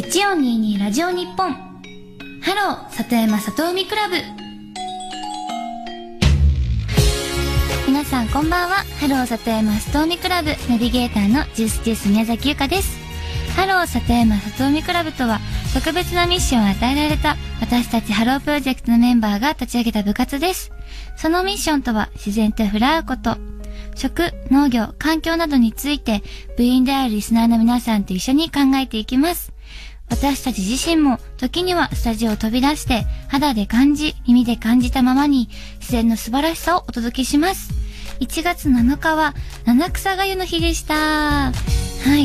1422ラジオ日本。ハロー里山里海クラブ。皆さんこんばんは。ハロー里山里海クラブナビゲーターのジュースジュース宮崎優香です。ハロー里山里海クラブとは、特別なミッションを与えられた私たちハロープロジェクトのメンバーが立ち上げた部活です。そのミッションとは、自然と触れ合うこと。食、農業、環境などについて部員であるリスナーの皆さんと一緒に考えていきます。私たち自身も時にはスタジオを飛び出して肌で感じ、耳で感じたままに自然の素晴らしさをお届けします。1月7日は七草がゆの日でした。はい。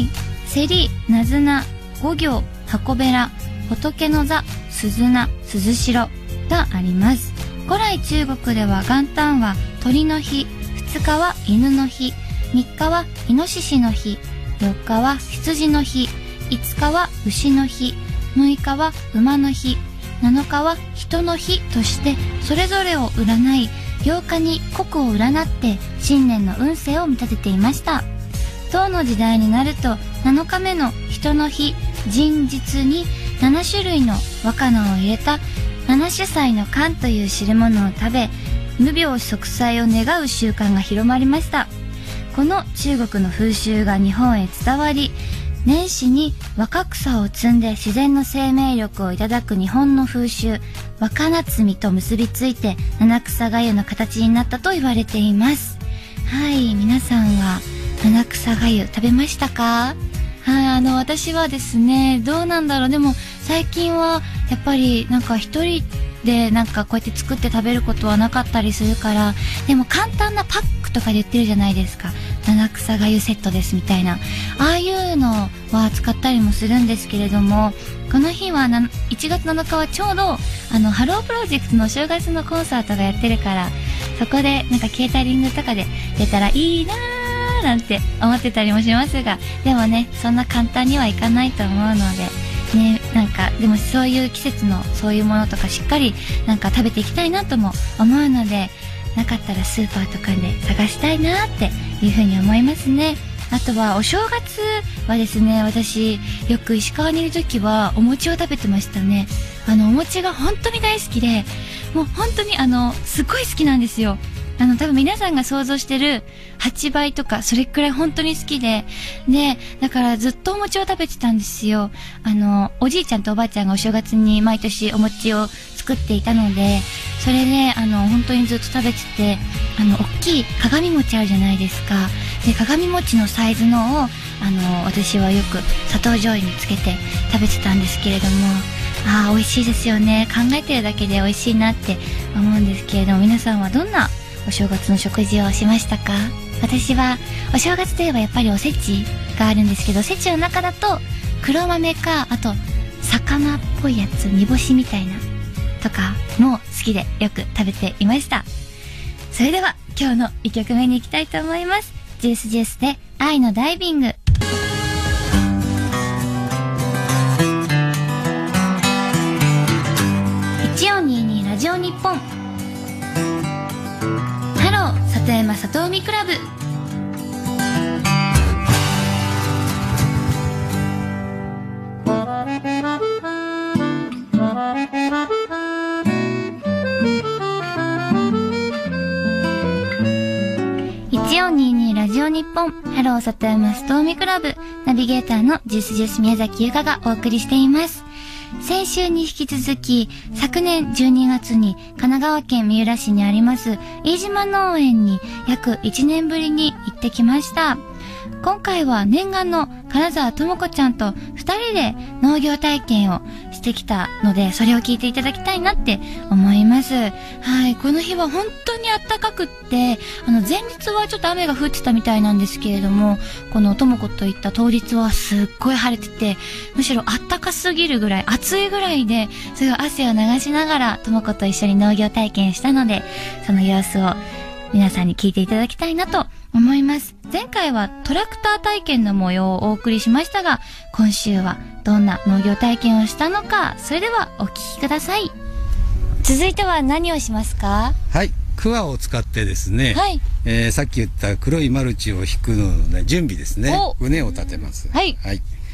セリ、ナズナ、五行、箱べら、仏の座、鈴名、鈴代があります。古来中国では元旦は鳥の日、2日は犬の日、3日はイノシシの日、4日は羊の日、5日は牛の日、6日は馬の日、7日は人の日としてそれぞれを占い、8日に刻を占って新年の運勢を見立てていました。唐の時代になると7日目の人の日、人日に7種類の和歌菜を入れた七種菜の柑という汁物を食べ、無病息災を願う習慣が広まりました。この中国の風習が日本へ伝わり、年始に若草を摘んで自然の生命力をいただく日本の風習、若菜摘みと結びついて七草がゆの形になったと言われています。はい、皆さんは七草がゆ食べましたか？はい、私はですね、どうなんだろう。でも最近はやっぱりなんか一人でなんかこうやって作って食べることはなかったりするから、でも簡単なパックとかで売ってるじゃないですか。七草がゆセットですみたいな、ああいうのは使ったりもするんですけれども、この日は1月7日はちょうどハロープロジェクトの正月のコンサートがやってるから、そこでなんかケータリングとかで出たらいいなーなんて思ってたりもしますが、でもね、そんな簡単にはいかないと思うのでね、なんかでもそういう季節のそういうものとかしっかりなんか食べていきたいなとも思うので、なかったらスーパーとかで探したいなっていうふうに思いますね。あとはお正月はですね、私よく石川にいる時はお餅を食べてましたね。お餅が本当に大好きで、もう本当にすごい好きなんですよ。多分皆さんが想像してる8倍とかそれくらい本当に好きで、だからずっとお餅を食べてたんですよ。おじいちゃんとおばあちゃんがお正月に毎年お餅を作っていたので、それで本当にずっと食べてて、大きい鏡餅あるじゃないですか。で、鏡餅のサイズのを私はよく砂糖醤油につけて食べてたんですけれども、美味しいですよね。考えてるだけで美味しいなって思うんですけれども、皆さんはどんなお正月の食事をしましたか？私はお正月といえばやっぱりおせちがあるんですけど、おせちの中だと黒豆か、あと魚っぽいやつ、煮干しみたいなとかも好きでよく食べていました。それでは今日の1曲目に行きたいと思います。ジュースジュースで愛のダイビング。1422ラジオ日本。ハロー里山里海クラブ。1422ラジオ日本。ハロー里山里海クラブ。ナビゲーターのジュースジュース宮崎優香がお送りしています。先週に引き続き、昨年12月に神奈川県三浦市にあります飯島農園に約1年ぶりに行ってきました。今回は念願の金沢智子ちゃんと2人で農業体験をしてきたので、それを聞いていただきたいなって思います。はい、この日は本当に暖かくって、前日はちょっと雨が降ってたみたいなんですけれども、この智子といった当日はすっごい晴れてて、むしろ暖かすぎるぐらい、暑いぐらいで、それを汗を流しながら智子と一緒に農業体験したので、その様子を皆さんに聞いていただきたいなと思います。前回はトラクター体験の模様をお送りしましたが、今週はどんな農業体験をしたのか、それではお聞きください。続いては何をしますか？ はい、クワを使ってですね、はい、さっき言った黒いマルチを引くのの、ね、準備ですね。畝を立てます。 はい、 はい、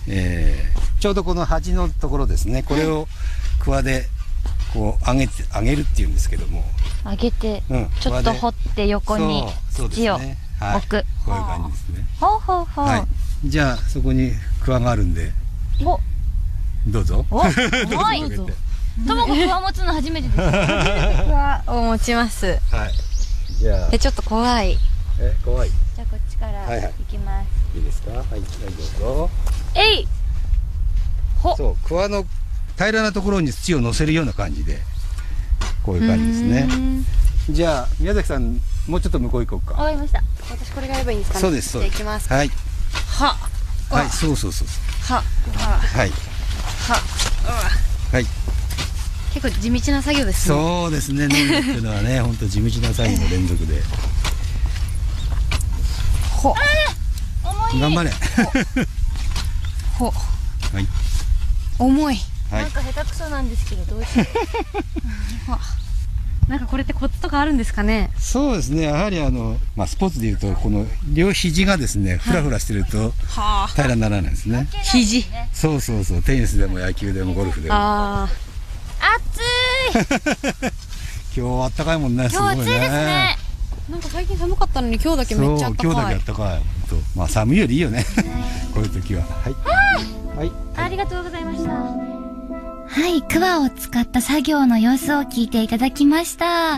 ちょうどこの端のところですね、これをクワでこう上げるっていうんですけども、 上げて、ちょっと掘って横に土を置く。 こういう感じですね。 ほうほうほう。 じゃあそこにクワがあるんで、どうぞ。 お、すごい。ともこクワ持つの初めてです。クワを持ちます。 はい。じゃあ。 ちょっと怖い。 怖い。 じゃあこっちから行きます。 いいですか。はい、どうぞ。 えい。 そう、クワの平らなところに土を乗せるような感じで、こういう感じですね。じゃあ宮崎さん、もうちょっと向こう行こうか。 わかりました。 私これがやればいいんですかね。 そうです。 じゃあ行きます。 はい。 は。 はい、そうそうそう。 は。 はい。 は。 はい。 結構地道な作業ですね。 そうですね。農業っていうのはね、本当地道な作業の連続で。 ほ。 頑張れ。 ほ。 はい。 重い。 なんか下手くそなんですけど、どうしよう。なんかこれってコツとかあるんですかね。 そうですね。やはりスポーツでいうとこの両肘がですね、フラフラしてると平らにならないですね。 肘。 そうそうそう。テニスでも野球でもゴルフでも。 暑い。 今日あったかいもんね。すごいね。 今日暑いですね。 なんか最近寒かったのに今日だけめっちゃあったかい。 今日だけあったかい。まあ寒いよりいいよね。こういう時は。はい。はい。 ありがとうございました。はい、クワを使った作業の様子を聞いていただきました。はい、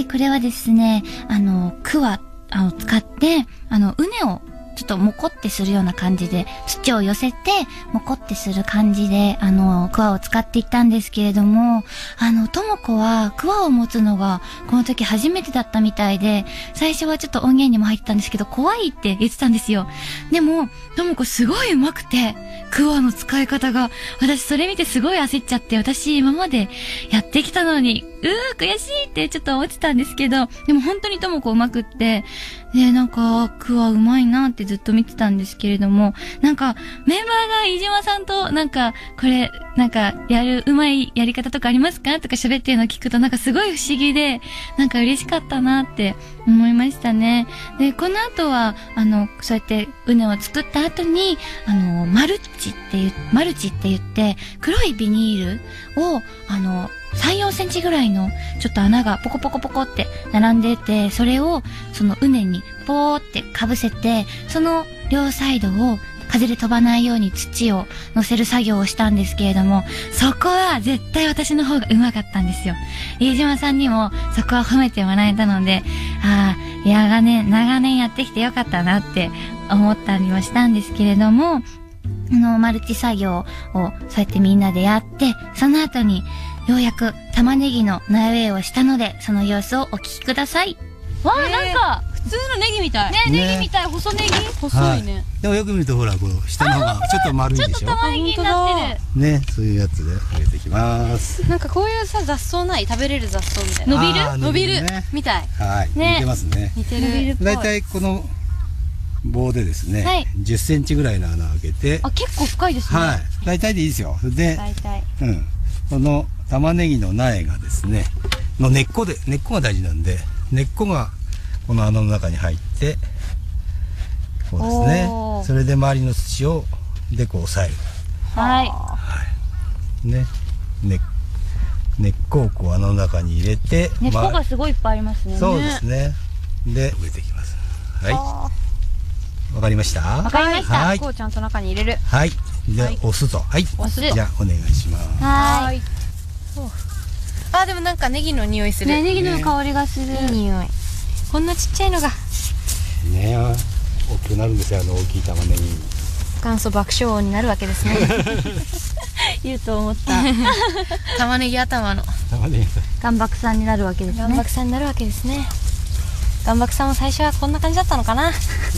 これはですね、クワを使って、畝をちょっとモコってするような感じで、土を寄せて、モコってする感じで、クワを使っていったんですけれども、ともこは、クワを持つのが、この時初めてだったみたいで、最初はちょっと音源にも入ってたんですけど、怖いって言ってたんですよ。でも、ともこすごい上手くて、クワの使い方が、私それ見てすごい焦っちゃって、私今までやってきたのに、悔しいってちょっと思ってたんですけど、でも本当にともこ上手くって、で、なんか、クワ上手いなってずっと見てたんですけれども、なんか、メンバーが飯島さんと、なんか、これ、なんか、上手いやり方とかありますかとか喋ってるのを聞くと、なんかすごい不思議で、なんか嬉しかったなって思いましたね。で、この後は、そうやって畝を作った後に、マルチって言って、黒いビニールを、3、4センチぐらいのちょっと穴がポコポコポコって並んでて、それをその畝にポーってかぶせて、その両サイドを風で飛ばないように土を乗せる作業をしたんですけれども、そこは絶対私の方が上手かったんですよ。飯島さんにもそこは褒めてもらえたので、長年やってきてよかったなって思ったりもしたんですけれども、マルチ作業をそうやってみんなでやって、その後にようやく玉ねぎの苗植えをしたので、その様子をお聞きください。わあ、なんか普通のネギみたい。 ね、ネギみたい、細ネギ。 細いね。 でもよく見るとほら、この下の方がちょっと丸いでしょ。 ちょっと玉ねぎになってる。 ね、そういうやつで入れていきます。 なんかこういうさ、雑草ない？食べれる雑草みたいな。伸びるみたい。 はい。似てますね。 似てる。 だいたいこの棒でですね、10センチぐらいの穴を開けて。 結構深いですね。 はい。だいたいでいいですよ。で、 だいたい。 この玉ねぎの苗がですね、根っこが大事なんで、根っこがこの穴の中に入って、こうですね。それで周りの土をでこう押さえる。 はい。 ね、根っこをこう穴の中に入れて、 根っこがすごいいっぱいありますね。 そうですね。で植えていきます。はい。わかりました？ わかりました。 根っこをちゃんと中に入れる。 はい。じゃあ押すと。はい。 押す。 じゃあお願いします。 はい。 でもなんかネギの匂いする。 ね、ネギの香りがする。 いい匂い。こんなちっちゃいのが。 ね、大きくなるんですよ、大きい玉ねぎ。 元祖爆笑王になるわけですね。 言うと思った。 玉ねぎ頭の。 岩爆さんになるわけですね。 岩爆さんになるわけですね。岩爆さんも最初はこんな感じだったのかな。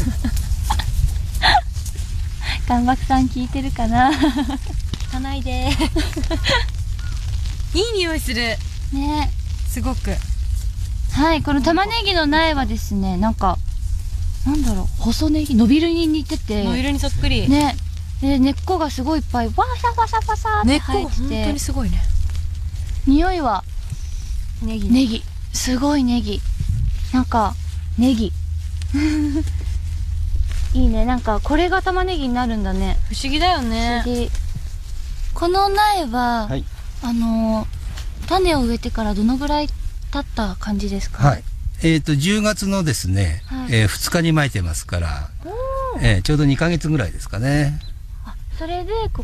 岩爆さん聞いてるかな。 聞かないで。いい匂いする。 ね。 すごく。 はい、この玉ねぎの苗はですね、なんだろう、細ネギ、伸びるに似てて。 伸びるにそっくり。 ね。で、根っこがすごいいっぱい、わーシャファシャファシャって生えてて。根っこが本当にすごいね。 匂いは、ネギ。すごいネギ。なんか、ネギ。 いいね。なんかこれが玉ねぎになるんだね。 不思議だよね。 不思議。この苗は、 はい。 種を植えてからどのぐらい経った感じですか？ はい。10月のですね、 はい 2日に巻いてますから、ちょうど2ヶ月ぐらいですかね。 あ、それでそう。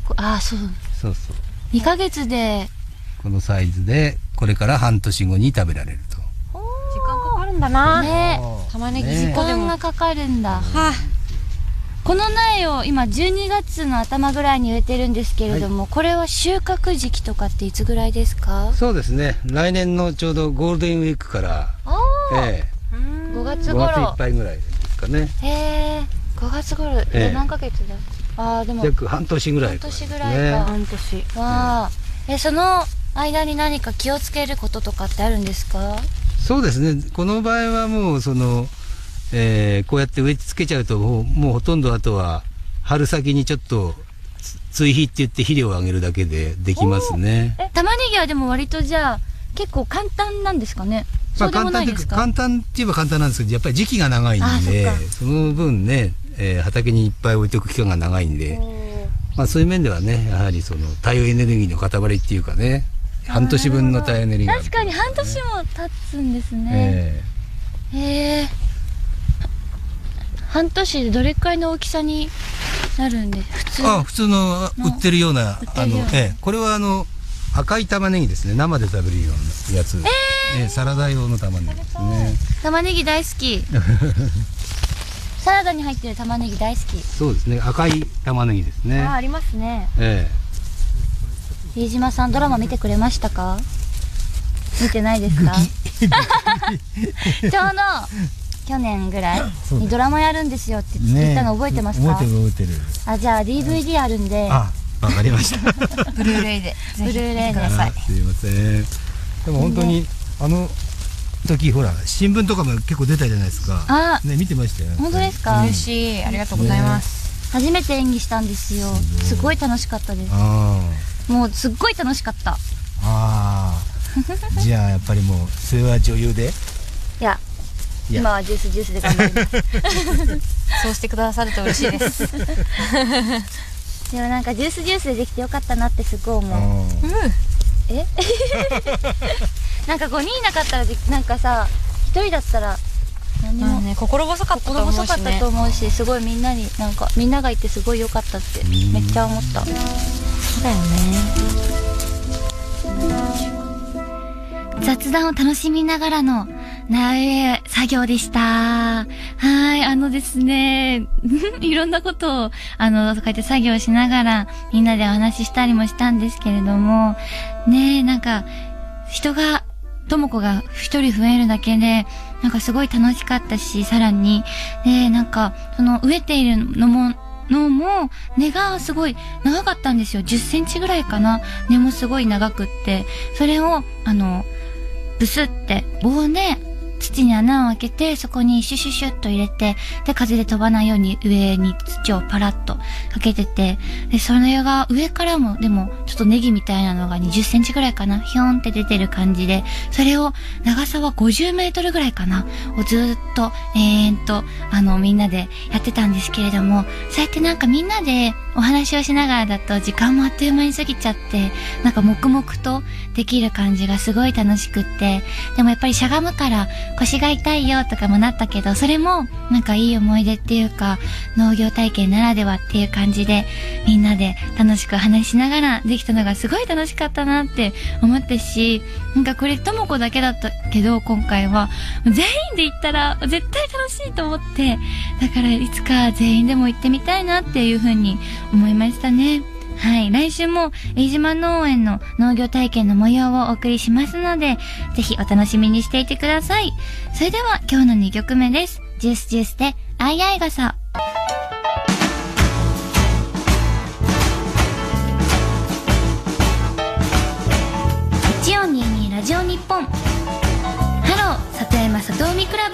そうそう。 2ヶ月で。 このサイズでこれから半年後に食べられると。 時間かかるんだな。 ね、 玉ねぎね時 10個でも。 間がかかるんだ。 はあ、 この苗を今12月の頭ぐらいに植えてるんですけれども、これは収穫時期とかっていつぐらいですか？ そうですね。来年のちょうどゴールデンウィークから、 5月 5 頃。 月いっぱいぐらいですかね。 5月頃。何ヶ月だ？でも約半年ぐらい、 半年ぐらいか。 半年。 わあ。その間に何か気をつけることとかってあるんですか？ そうですね。この場合はもうこうやって植え付けちゃうともうほとんどあとは春先にちょっと追肥って言って肥料をあげるだけでできますね。 玉ねぎはでも割とじゃあ結構簡単なんですかね？そうでもないですか？ 簡単って言えば簡単なんですけど、やっぱり時期が長いんで、その分ね、畑にいっぱい置いておく期間が長いんで、そういう面ではね、やはり太陽エネルギーの塊っていうかね、半年分の太陽エネルギーがある、 確かに半年も経つんですね。半年でどれくらいの大きさになるんで、 普通の売ってるような、これは赤い玉ねぎですね。生で食べるようなやつ。サラダ用の玉ねぎですね。 玉ねぎ大好き。サラダに入ってる玉ねぎ大好き。 そうですね。赤い玉ねぎですね。 ありますね。飯島さん、ドラマ見てくれましたか？見てないですか？ちょうど去年ぐらいにドラマやるんですよって言ったの覚えてますか？ 覚えてる。 じゃあ DVD あるんで。 わかりました。 ブルーレイで。 ブルーレイください。 すいません。でも本当に時ほら新聞とかも結構出たじゃないですか。ね、見てましたよ。 本当ですか？ 嬉しい。ありがとうございます。 初めて演技したんですよ。すごい楽しかったです。もうすっごい楽しかった。 じゃあやっぱりもうそれは女優で？いや、 今はジュースで頑張ります。 そうしてくださると嬉しいです。 でもなんかジュースでできてよかったなってすごい思う。なんか5人いなかったらなんかさ、1人だったら何も心細かったと思うし、 すごいみんながいてすごい良かったってめっちゃ思った。そうだよね。雑談を楽しみながらの苗植え作業でした。ですね、いろんなことを、こうやって作業しながら、みんなでお話ししたりもしたんですけれども、ねえ、なんか、ともこが一人増えるだけで、なんかすごい楽しかったし、さらに、なんか、植えているのも、根がすごい長かったんですよ。10センチぐらいかな。根もすごい長くって、それを、ブスって棒で土に穴を開けて、そこにシュシュシュッと入れて、で、風で飛ばないように上に土をパラッとかけてて、で、それが上からも、でも、ちょっとネギみたいなのが20センチぐらいかな、ひょーんって出てる感じで、それを、長さは50メートルぐらいかな、をずーっと、みんなでやってたんですけれども、そうやってなんかみんなでお話をしながらだと、時間もあっという間に過ぎちゃって、なんか黙々とできる感じがすごい楽しくって、でもやっぱりしゃがむから、腰が痛いよとかもなったけど、それもなんかいい思い出っていうか、農業体験ならではっていう感じで、みんなで楽しく話しながらできたのがすごい楽しかったなって思ったし、なんかこれともこだけだったけど、今回は全員で行ったら絶対楽しいと思って、だからいつか全員でも行ってみたいなっていう風に思いましたね。はい。来週も、飯島農園の農業体験の模様をお送りしますので、ぜひお楽しみにしていてください。それでは今日の2曲目です。ジュースで、あいあい傘。1422ラジオ日本。ハロー、里山里海クラ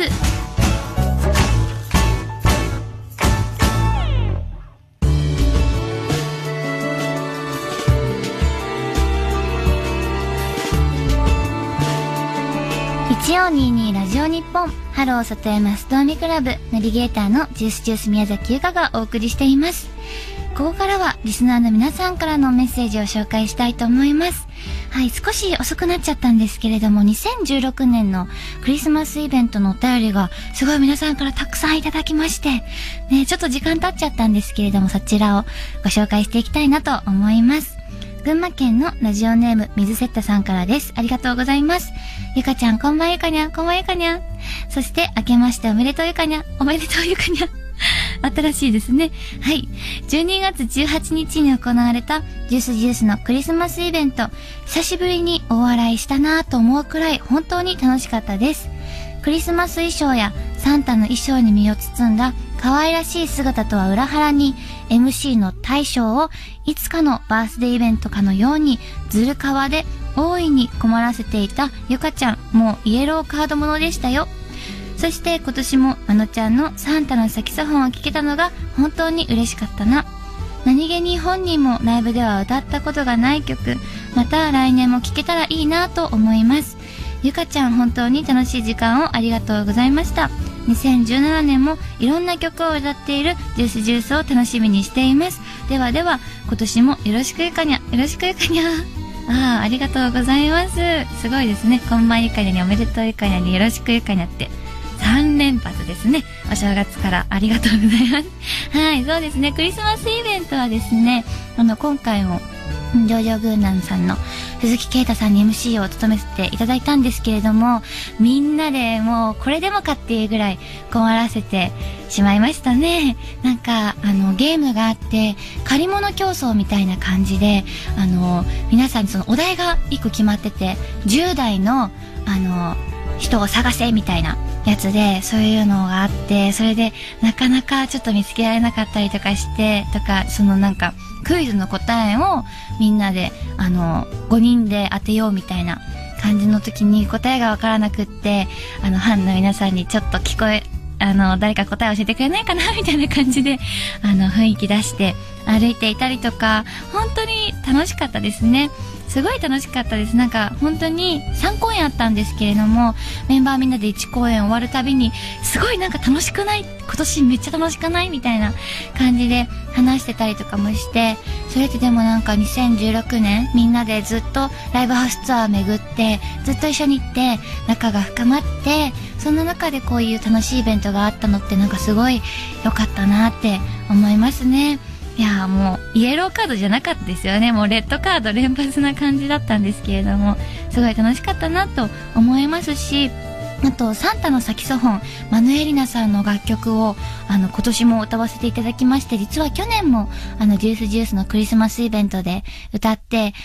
ブ。1422ラジオ日本ハロー里山ストーミクラブナビゲーターのジュースジュース宮崎優香がお送りしています。ここからはリスナーの皆さんからのメッセージを紹介したいと思います。はい、少し遅くなっちゃったんですけれども、2016年のクリスマスイベントのお便りがすごい皆さんからたくさんいただきまして、ね、ちょっと時間経っちゃったんですけれども、そちらをご紹介していきたいなと思います。群馬県のラジオネーム水セッタさんからです。ありがとうございます。ゆかちゃん、こんばんゆかにゃん、こんばんゆかにゃん。そして、明けましておめでとうゆかにゃん、おめでとうゆかにゃん。新しいですね。はい。12月18日に行われたジュースのクリスマスイベント、久しぶりにお笑いしたなぁと思うくらい本当に楽しかったです。クリスマス衣装やサンタの衣装に身を包んだ可愛らしい姿とは裏腹に MC の大将をいつかのバースデーイベントかのようにずるかわで大いに困らせていたゆかちゃん、もうイエローカードものでしたよ。そして今年もあのちゃんのサンタのサキソフォンを聴けたのが本当に嬉しかったな。何気に本人もライブでは歌ったことがない曲、また来年も聴けたらいいなと思います。ゆかちゃん、本当に楽しい時間をありがとうございました。2017年もいろんな曲を歌っているジュースを楽しみにしています。ではでは今年もよろしくゆかにゃ、よろしくゆかにゃ。ありがとうございます。すごいですね。こんばんゆかにゃにおめでとうゆかにゃによろしくゆかにゃって3連発ですね。お正月からありがとうございます。はい、そうですね。クリスマスイベントはですね、今回もジョージョ軍団さんの鈴木啓太さんに MC を務めていただいたんですけれども、みんなでもうこれでもかっていうぐらい困らせてしまいましたね。なんかゲームがあって借り物競争みたいな感じで皆さんにそのお題が1個決まってて、10代の人を探せみたいなやつで、そういうのがあって、それでなかなかちょっと見つけられなかったりとかして、そのなんかクイズの答えをみんなで5人で当てようみたいな感じの時に答えがわからなくって、ファンの皆さんにちょっと誰か答え教えてくれないかなみたいな感じで雰囲気出して歩いていたりとか、本当に楽しかったですね。すごい楽しかったです。なんか本当に3公演あったんですけれども、メンバーみんなで1公演終わるたびにすごいなんか楽しくない、今年めっちゃ楽しくないみたいな感じで話してたりとかもして、それってでもなんか2016年みんなでずっとライブハウスツアー巡ってずっと一緒に行って仲が深まって、そんな中でこういう楽しいイベントがあったのってなんかすごい良かったなって思いますね。いやもうイエローカードじゃなかったですよね。もうレッドカード連発な感じだったんですけれども、すごい楽しかったなと思いますし、あとサンタのサキソフォン、マヌエリナさんの楽曲を今年も歌わせていただきまして、実は去年もジュースのクリスマスイベントで歌って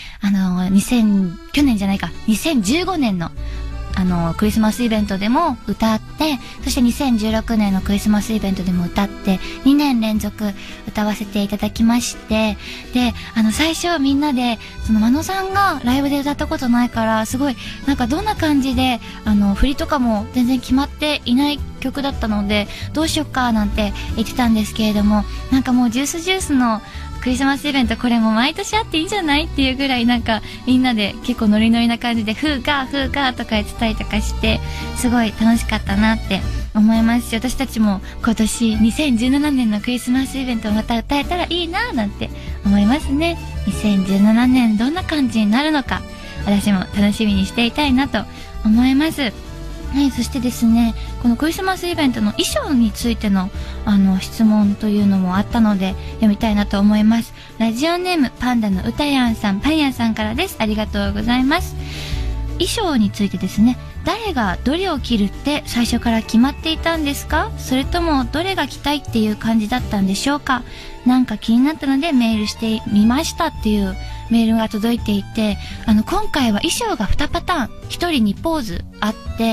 、2015年のクリスマスイベントでも歌って、そして2016年のクリスマスイベントでも歌って、2年連続歌わせていただきまして、で、最初みんなで、真野さんがライブで歌ったことないから、すごい、なんかどんな感じで、振りとかも全然決まっていない曲だったので、どうしよっかなんて言ってたんですけれども、なんかもうジュースのクリスマスイベントこれも毎年あっていいんじゃないっていうぐらい、なんかみんなで結構ノリノリな感じでフーガーとか言ってたりとかして、すごい楽しかったなって思いますし、私たちも今年2017年のクリスマスイベントをまた歌えたらいいななんて思いますね。2017年どんな感じになるのか、私も楽しみにしていたいなと思います。はい、そしてですね、このクリスマスイベントの衣装についての質問というのもあったので読みたいなと思います。ラジオネームパンダのうたやんさん、パンヤンさんからです。ありがとうございます。衣装についてですね、誰がどれを着るって最初から決まっていたんですか？それともどれが着たいっていう感じだったんでしょうか？なんか気になったのでメールしてみましたっていうメールが届いていて、今回は衣装が2パターン、1人2ポーズあって、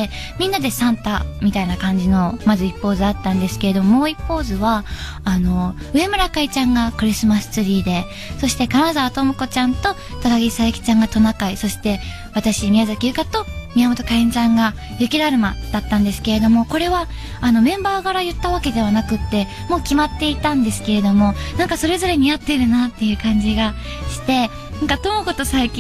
みんなでサンタみたいな感じのまず1ポーズあったんですけれども、もう1ポーズは上村かいちゃんがクリスマスツリーで、そして金沢智子ちゃんと高木さゆきちゃんがトナカイ、そして私宮崎ゆかと宮本かえんちゃんが雪だるまだったんですけれども、これはメンバーから言ったわけではなくってもう決まっていたんですけれども、なんかそれぞれ似合ってるなっていう感じがして、なんかともことさゆきの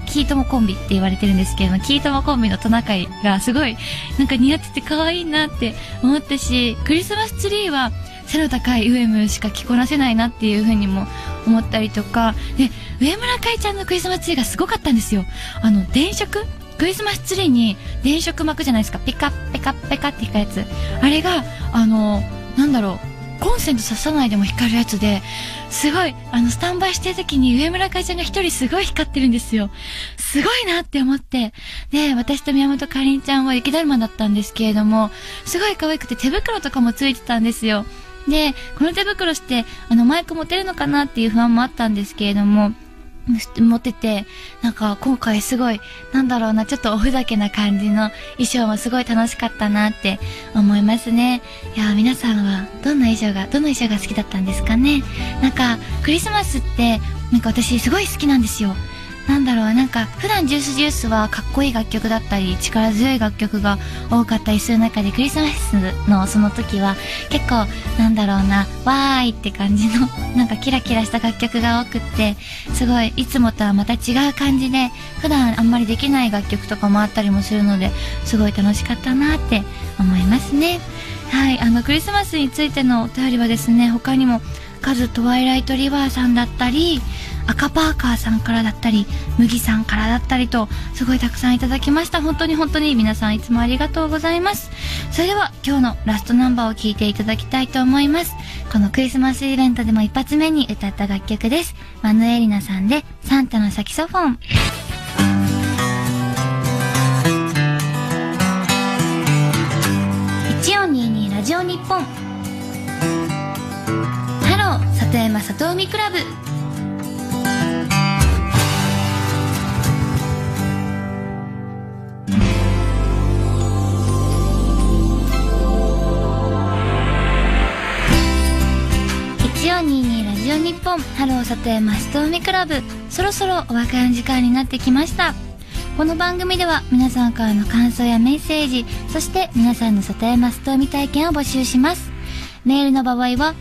キートモコンビって言われてるんですけども、キートモコンビのトナカイがすごいなんか似合ってて可愛いなって思ったし、クリスマスツリーは背の高いウエムしか着こなせないなっていう風にも思ったりとかで、上村かいちゃんのクリスマスツリーがすごかったんですよ。電飾、クリスマスツリーに電飾巻くじゃないですか。ペカペカペカって光るやつ。あれがなんだろう、コンセント挿さないでも光るやつで、すごいスタンバイしてる時に上村かいちゃんが一人すごい光ってるんですよ。すごいなって思って、で私と宮本かりんちゃんは雪だるまだったんですけれども、すごい可愛くて手袋とかもついてたんですよ。でこの手袋してマイク持てるのかなっていう不安もあったんですけれども、持ってて、なんか今回すごいなんだろうな、ちょっとおふざけな感じの衣装もすごい楽しかったなって思いますね。いや皆さんはどの衣装が好きだったんですかね。なんかクリスマスってなんか私すごい好きなんですよ。なんだろう、なんか普段ジュースはかっこいい楽曲だったり力強い楽曲が多かったりする中で、クリスマスのその時は結構なんだろうな、わーいって感じのなんかキラキラした楽曲が多くって、すごいいつもとはまた違う感じで、普段あんまりできない楽曲とかもあったりもするので、すごい楽しかったなって思いますね。はい、クリスマスについてのお便りはですね、他にもカズトワイライトリバーさんだったり、赤パーカーさんからだったり、麦さんからだったりと、すごいたくさんいただきました。本当に皆さんいつもありがとうございます。それでは今日のラストナンバーを聴いていただきたいと思います。このクリスマスイベントでも一発目に歌った楽曲です。マヌエリナさんでサンタのサキソフォン。1422ラジオ日本。ハロー里山里海クラブ。1422ラジオ日本、ハロー里山里海クラブ。そろそろお別れの時間になってきました。この番組では皆さんからの感想やメッセージ、そして皆さんの里山里海体験を募集します。メールの場合は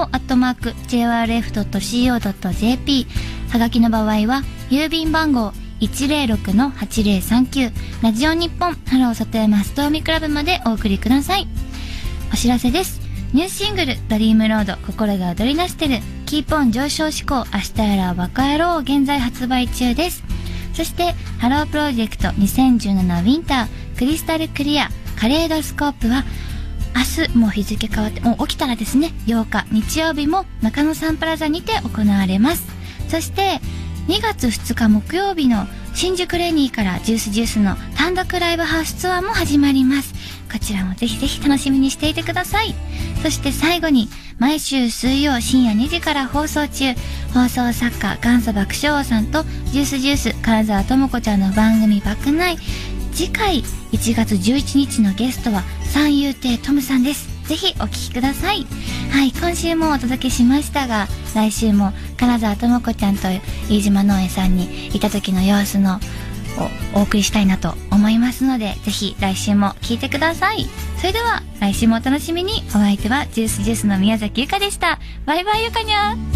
hello@jrf.co.jp、 はがきの場合は郵便番号 106-8039 ラジオ日本ハロー里山里海クラブまでお送りください。お知らせです。ニューシングルドリームロード心が踊り出してる、キープオン上昇志向明日やらバカ野郎現在発売中です。そしてハロープロジェクト2017ウィンタークリスタルクリアカレードスコープは明日もう日付変わってもう起きたらですね、8日日曜日も中野サンプラザにて行われます。そして2月2日木曜日の新宿レニーからジュースの単独ライブハウスツアーも始まります。こちらもぜひぜひ楽しみにしていてください。そして最後に毎週水曜深夜2時から放送中、放送作家元祖爆笑王さんとジュース金沢智子ちゃんの番組バックナイ。次回1月11日のゲストは三遊亭トムさんです。ぜひお聞きください。はい、今週もお届けしましたが、来週も金沢智子ちゃんと飯島農園さんにいた時の様子のお送りしたいなと思いますので、ぜひ来週も聞いてください。それでは来週もお楽しみに。お相手はジュースの宮崎ゆかでした。バイバイゆかにゃー。